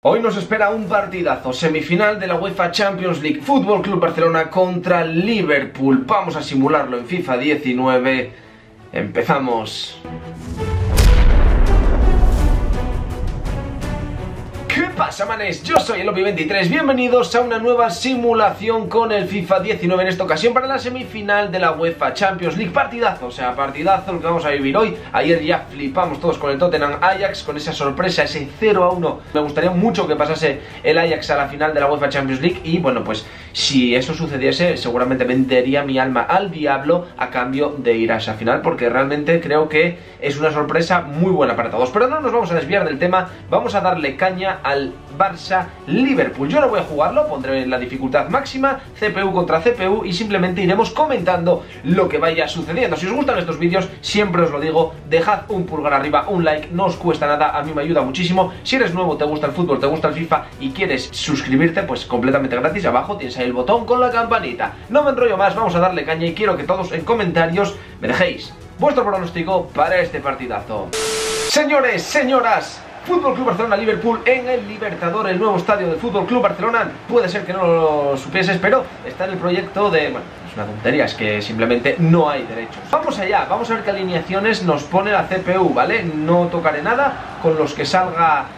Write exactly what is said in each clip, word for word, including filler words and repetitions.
Hoy nos espera un partidazo, semifinal de la UEFA Champions League, Fútbol Club Barcelona contra Liverpool. Vamos a simularlo en FIFA diecinueve. Empezamos. ¿Qué pasa, manes? Yo soy el Opi veintitrés, bienvenidos a una nueva simulación con el FIFA diecinueve, en esta ocasión para la semifinal de la UEFA Champions League. Partidazo, o sea, partidazo lo que vamos a vivir hoy. Ayer ya flipamos todos con el Tottenham Ajax, con esa sorpresa, ese cero a uno. Me gustaría mucho que pasase el Ajax a la final de la UEFA Champions League y bueno, pues si eso sucediese, seguramente vendería mi alma al diablo a cambio de ir a esa final, porque realmente creo que es una sorpresa muy buena para todos. Pero no nos vamos a desviar del tema, vamos a darle caña al Barça-Liverpool. Yo no voy a jugarlo, pondré la dificultad máxima, C P U contra C P U, y simplemente iremos comentando lo que vaya sucediendo. Si os gustan estos vídeos, siempre os lo digo, dejad un pulgar arriba, un like, no os cuesta nada, a mí me ayuda muchísimo. Si eres nuevo, te gusta el fútbol, te gusta el FIFA y quieres suscribirte, pues completamente gratis, abajo tienes ahí el botón con la campanita. No me enrollo más, vamos a darle caña y quiero que todos en comentarios me dejéis vuestro pronóstico para este partidazo. Señores, señoras, Fútbol Club Barcelona-Liverpool en el Libertador, el nuevo estadio del Fútbol Club Barcelona. Puede ser que no lo supieses, pero está en el proyecto de... Bueno, es una tontería, es que simplemente no hay derechos. Vamos allá, vamos a ver qué alineaciones nos pone la C P U, ¿vale? No tocaré nada con los que salga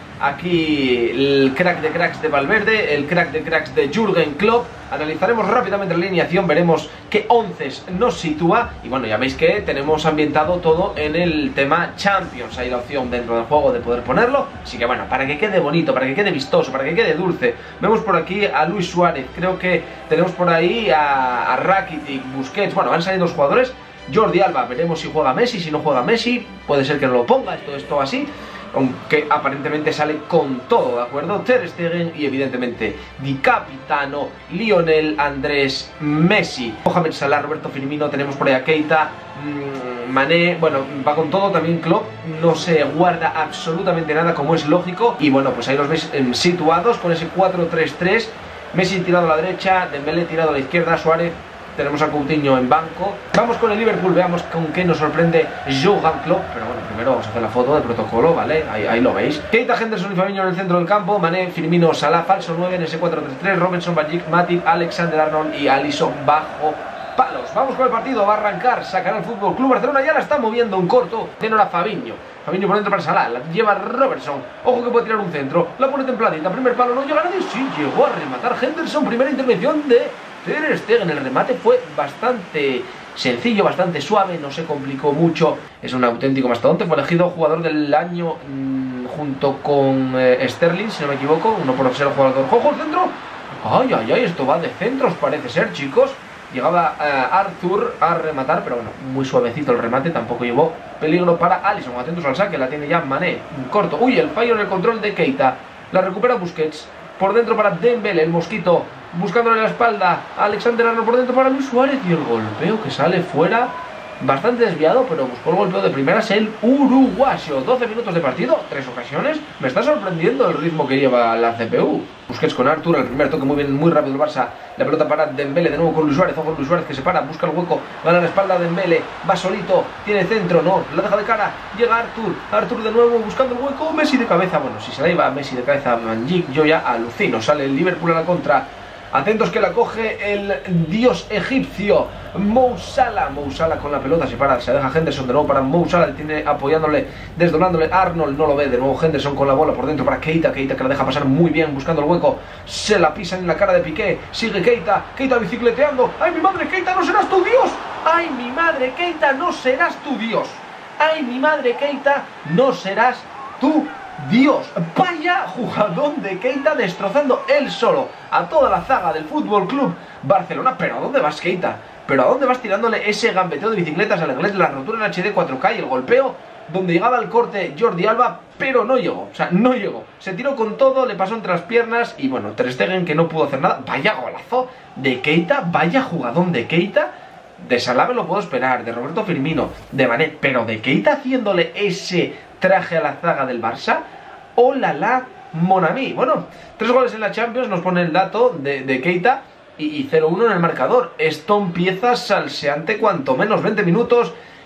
aquí el crack de cracks de Valverde, el crack de cracks de Jürgen Klopp. Analizaremos rápidamente la alineación, veremos qué once nos sitúa. Y bueno, ya veis que tenemos ambientado todo en el tema Champions. Hay la opción dentro del juego de poder ponerlo. Así que bueno, para que quede bonito, para que quede vistoso, para que quede dulce. Vemos por aquí a Luis Suárez, creo que tenemos por ahí a, a Rakitic, Busquets. Bueno, van saliendo los jugadores. Jordi Alba, veremos si juega Messi, si no juega Messi. Puede ser que no lo ponga, esto, esto así, aunque aparentemente sale con todo, ¿de acuerdo? Ter Stegen y evidentemente Di Capitano, Lionel Andrés Messi, Mohamed Salah, Roberto Firmino, tenemos por ahí a Keita, mmm, Mané, bueno, va con todo. También Klopp no se guarda absolutamente nada, como es lógico. Y bueno, pues ahí los veis eh, situados con ese cuatro tres tres, Messi tirado a la derecha, Dembélé tirado a la izquierda, Suárez. Tenemos a Coutinho en banco. Vamos con el Liverpool, veamos con qué nos sorprende Jürgen Klopp. Pero bueno, primero vamos a hacer la foto de protocolo, ¿vale? Ahí, ahí lo veis. Keita, Henderson y Fabinho en el centro del campo. Mané, Firmino, Salah, falso nueve en ese cuatro tres tres. Robinson, Bajic, Matip, Alexander-Arnold y Alisson bajo palos. Vamos con el partido, va a arrancar. Sacará el Fútbol Club Barcelona, ya la está moviendo un corto. Tiene ahora Fabinho. Fabinho por dentro para Salah, la lleva Robertson. Ojo que puede tirar un centro, la pone templadita. Primer palo, no llega nadie. Sí, llegó a rematar Henderson. Primera intervención de Ter Stegen. El remate fue bastante sencillo, bastante suave, no se complicó mucho. Es un auténtico mastodonte. Fue elegido jugador del año mmm, junto con eh, Sterling, si no me equivoco. Uno por ser el jugador. ¡Ojo, el centro! ¡Ay, ay, ay! Esto va de centros, parece ser, chicos. Llegaba eh, Arthur a rematar, pero bueno, muy suavecito el remate. Tampoco llevó peligro para Alisson. Atentos al saque, la tiene ya Mané. Un corto. ¡Uy! El fallo en el control de Keita. La recupera Busquets. Por dentro para Dembélé, el mosquito, buscándole la espalda a Alexander-Arnold, por dentro para Luis Suárez, y el golpeo que sale fuera, bastante desviado, pero buscó el golpeo de primeras el uruguayo. doce minutos de partido, tres ocasiones. Me está sorprendiendo el ritmo que lleva la C P U. Busquets con Arthur, el primer toque muy bien, muy rápido el Barça. La pelota para Dembélé, de nuevo con Luis Suárez. Ojo, Luis Suárez que se para, busca el hueco, gana la espalda a Dembélé, va solito, tiene centro, no, la deja de cara, llega Arthur, Arthur de nuevo buscando el hueco, Messi de cabeza. Bueno, si se la iba a Messi de cabeza a Manjic, yo ya alucino. Sale el Liverpool a la contra. Atentos que la coge el dios egipcio Mo Salah. Mo Salah con la pelota se para, se deja Henderson de nuevo para Mo Salah, tiene apoyándole, desdonándole. Arnold no lo ve, de nuevo Henderson con la bola por dentro para Keita. Keita que la deja pasar muy bien, buscando el hueco, se la pisan en la cara de Piqué. Sigue Keita, Keita bicicleteando. ¡Ay, mi madre, Keita, no serás tu dios! ¡Ay, mi madre, Keita, no serás tu dios! ¡Ay, mi madre, Keita, no serás tu Dios! Vaya jugadón de Keita, destrozando él solo a toda la zaga del Fútbol Club Barcelona. Pero ¿a dónde vas, Keita? ¿Pero a dónde vas tirándole ese gambeteo de bicicletas al inglés? La rotura en H D cuatro K y el golpeo donde llegaba el corte Jordi Alba, pero no llegó, o sea, no llegó. Se tiró con todo, le pasó entre las piernas y bueno, Ter Stegen que no pudo hacer nada. Vaya golazo de Keita, vaya jugadón de Keita. De Salah me lo puedo esperar, de Roberto Firmino, de Mané, pero de Keita haciéndole ese traje a la zaga del Barça, ¡oh la la, mon ami! Bueno, tres goles en la Champions, nos pone el dato de, de Keita y, y cero uno en el marcador. Esto empieza salseante cuanto menos. Veinte minutos,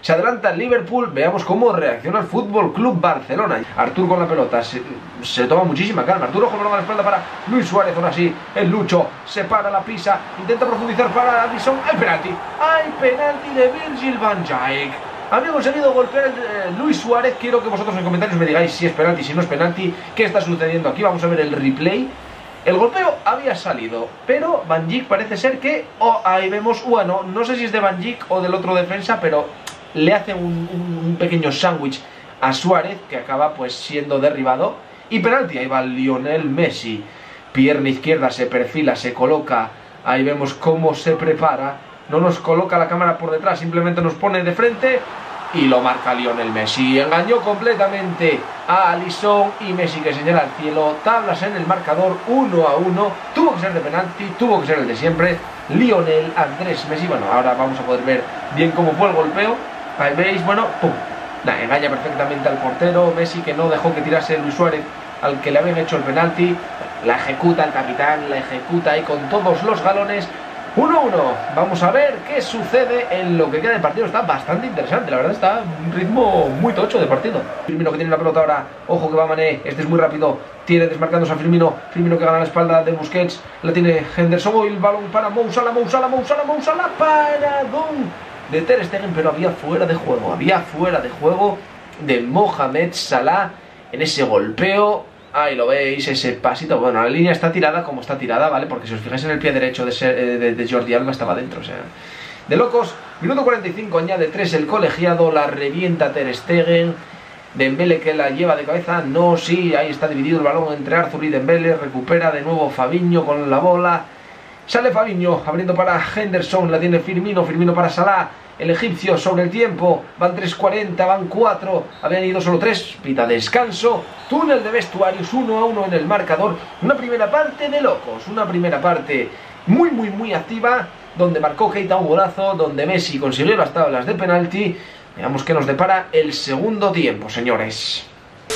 Se adelanta el Liverpool, veamos cómo reacciona el Fútbol Club Barcelona. Artur con la pelota, se, se toma muchísima calma. Arturo con la espalda para Luis Suárez, aún así. El Lucho se para, la pisa, intenta profundizar para Alisson. ¡Hay penalti! ¡Hay penalti de Virgil van Dijk! Había conseguido golpear el eh, Luis Suárez. Quiero que vosotros en comentarios me digáis si es penalti, si no es penalti. ¿Qué está sucediendo aquí? Vamos a ver el replay. El golpeo había salido, pero Van Dijk parece ser que... Oh, ahí vemos, bueno, no sé si es de Van Dijk o del otro defensa, pero le hace un, un, un pequeño sándwich a Suárez, que acaba pues siendo derribado. Y penalti, ahí va Lionel Messi. Pierna izquierda, se perfila, se coloca. Ahí vemos cómo se prepara. No nos coloca la cámara por detrás, simplemente nos pone de frente. Y lo marca Lionel Messi. Engañó completamente a Alisson y Messi que señala al cielo. Tablas en el marcador, uno a uno. Tuvo que ser de penalti, tuvo que ser el de siempre. Lionel Andrés Messi. Bueno, ahora vamos a poder ver bien cómo fue el golpeo. Ahí veis, bueno, pum. Nah, engaña perfectamente al portero. Messi que no dejó que tirase Luis Suárez, al que le habían hecho el penalti. La ejecuta el capitán, la ejecuta ahí con todos los galones. uno uno, vamos a ver qué sucede en lo que queda de partido. Está bastante interesante, la verdad está un ritmo muy tocho de partido. Firmino que tiene la pelota ahora, ojo que va Mané, este es muy rápido, tiene desmarcándose a Firmino. Firmino que gana la espalda de Busquets, la tiene Henderson, oh, el balón para Mo Salah, Mo Salah, Mo Salah, Mo Salah, paradón de Ter Stegen, pero había fuera de juego, había fuera de juego de Mohamed Salah en ese golpeo. Ahí lo veis, ese pasito. Bueno, la línea está tirada como está tirada, ¿vale? Porque si os fijáis en el pie derecho de, ser, de, de Jordi Alba estaba dentro, o sea... De locos. Minuto cuarenta y cinco, añade tres el colegiado, la revienta Ter Stegen. Dembélé que la lleva de cabeza, no, sí, ahí está dividido el balón entre Arthur y Dembélé. Recupera de nuevo Fabinho con la bola. Sale Fabinho, abriendo para Henderson, la tiene Firmino, Firmino para Salah. El egipcio sobre el tiempo, van tres cuarenta, van cuatro, habían ido solo tres, pita descanso, túnel de vestuarios, uno a uno en el marcador. Una primera parte de locos, una primera parte muy muy muy activa, donde marcó Keita un golazo, donde Messi consiguió las tablas de penalti. Veamos qué nos depara el segundo tiempo, señores.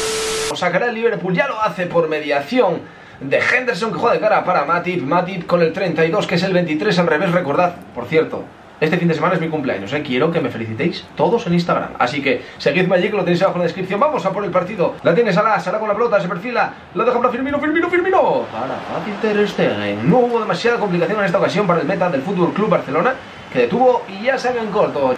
Sacará el Liverpool, ya lo hace por mediación de Henderson, que juega de cara para Matip, Matip con el treinta y dos, que es el veintitrés al revés, recordad, por cierto. Este fin de semana es mi cumpleaños, ¿eh? Quiero que me felicitéis todos en Instagram. Así que seguidme allí, que lo tenéis abajo en la descripción. Vamos a por el partido. La tiene Salah, Salah con la pelota, se perfila. Lo deja para Firmino, Firmino, Firmino. Para fácil Ter Stegen. No hubo demasiada complicación en esta ocasión para el meta del Fútbol Club Barcelona, que detuvo y ya se en corto.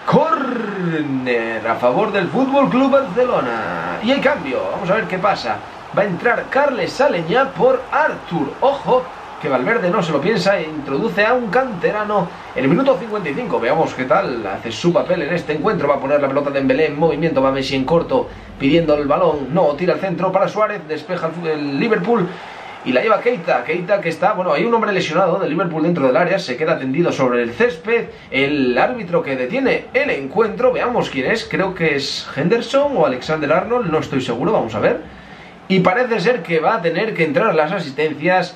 Corner a favor del Fútbol Club Barcelona. Y hay cambio. Vamos a ver qué pasa. Va a entrar Carles Aleñá por Artur. Ojo, que Valverde no se lo piensa e introduce a un canterano en el minuto cincuenta y cinco. Veamos qué tal hace su papel en este encuentro. Va a poner la pelota de Dembélé en movimiento, va Messi en corto pidiendo el balón, no, tira al centro para Suárez, despeja el Liverpool y la lleva Keita. Keita que está, bueno, hay un hombre lesionado del Liverpool dentro del área, se queda tendido sobre el césped. El árbitro que detiene el encuentro, veamos quién es, creo que es Henderson o Alexander Arnold, no estoy seguro, vamos a ver. Y parece ser que va a tener que entrar las asistencias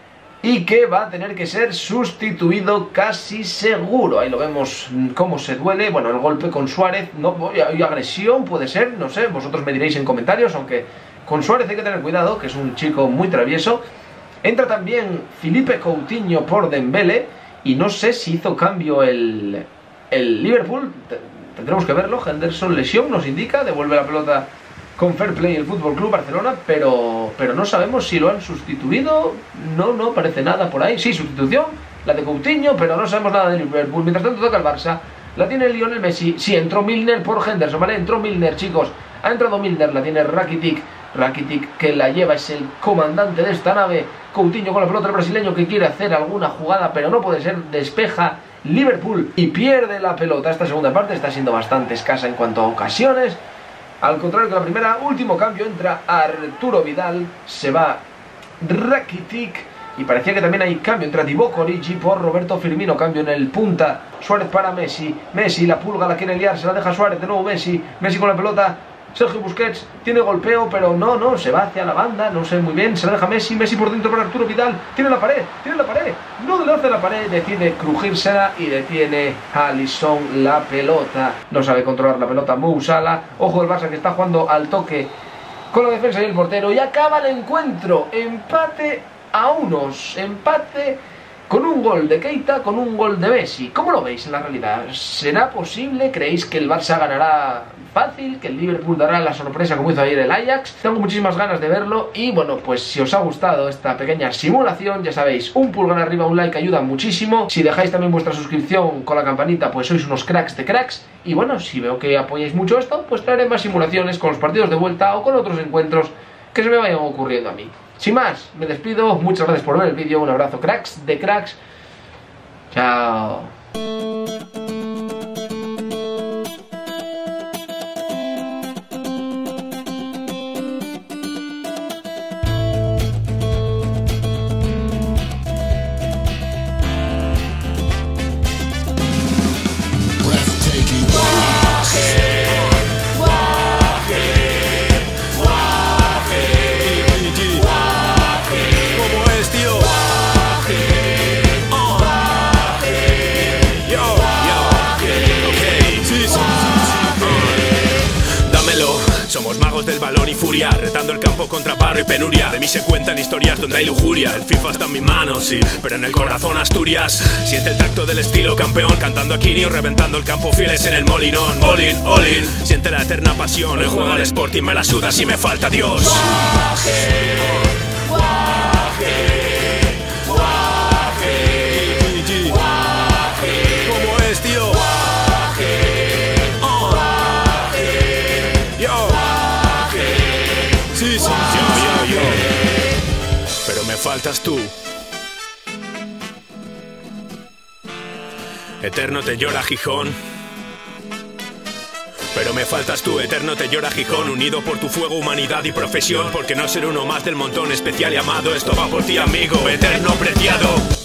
y que va a tener que ser sustituido casi seguro. Ahí lo vemos cómo se duele. Bueno, el golpe con Suárez, no, y agresión puede ser, no sé, vosotros me diréis en comentarios, aunque con Suárez hay que tener cuidado, que es un chico muy travieso. Entra también Philippe Coutinho por Dembélé, y no sé si hizo cambio el, el Liverpool, tendremos que verlo. Henderson, lesión, nos indica, devuelve la pelota con fair play el Fútbol Club Barcelona, pero, pero no sabemos si lo han sustituido. No, no parece nada por ahí. Sí, sustitución, la de Coutinho, pero no sabemos nada de Liverpool. Mientras tanto toca el Barça, la tiene Lionel Messi. Sí, entró Milner por Henderson, ¿vale? Entró Milner, chicos. Ha entrado Milner, la tiene Rakitic. Rakitic que la lleva, es el comandante de esta nave. Coutinho con la pelota, el brasileño que quiere hacer alguna jugada, pero no puede ser. Despeja Liverpool y pierde la pelota. Esta segunda parte está siendo bastante escasa en cuanto a ocasiones. Al contrario que la primera, último cambio, entra Arturo Vidal, se va Rakitic y parecía que también hay cambio, entra Divock Origi por Roberto Firmino, cambio en el punta, Suárez para Messi, Messi la pulga, la quiere liar, se la deja Suárez, de nuevo Messi, Messi con la pelota, Sergio Busquets tiene golpeo, pero no, no, se va hacia la banda, no sé muy bien, se la deja Messi, Messi por dentro para Arturo Vidal, tiene la pared, tiene la pared, no le hace la pared, decide crujírsela y detiene a Alisson la pelota. No sabe controlar la pelota Mo Salah, ojo el Barça que está jugando al toque con la defensa y el portero, y acaba el encuentro, empate a unos, empate con un gol de Keita, con un gol de Messi. ¿Cómo lo veis en la realidad? ¿Será posible? ¿Creéis que el Barça ganará fácil? ¿Que el Liverpool dará la sorpresa como hizo ayer el Ajax? Tengo muchísimas ganas de verlo y bueno, pues si os ha gustado esta pequeña simulación, ya sabéis, un pulgar arriba, un like ayuda muchísimo. Si dejáis también vuestra suscripción con la campanita, pues sois unos cracks de cracks. Y bueno, si veo que apoyáis mucho esto, pues traeré más simulaciones con los partidos de vuelta o con otros encuentros que se me vayan ocurriendo a mí. Sin más, me despido, muchas gracias por ver el vídeo, un abrazo cracks de cracks. Chao. Somos magos del balón y furia, retando el campo contra paro y penuria. De mí se cuentan historias donde hay lujuria. El FIFA está en mis manos, sí, pero en el corazón Asturias. Siente el tacto del estilo campeón, cantando a Kini o reventando el campo fieles en el molinón. All in, all in, siente la eterna pasión. El juego al Sporting me la suda si me falta Dios. Guaje, guaje, guaje, guaje. ¿Cómo es, tío? Sí, sí, yo, yo, yo. Pero me faltas tú. Eterno te llora Gijón. Pero me faltas tú, eterno te llora Gijón. Unido por tu fuego, humanidad y profesión. Porque no ser uno más del montón, especial y amado. Esto va por ti, amigo, eterno preciado.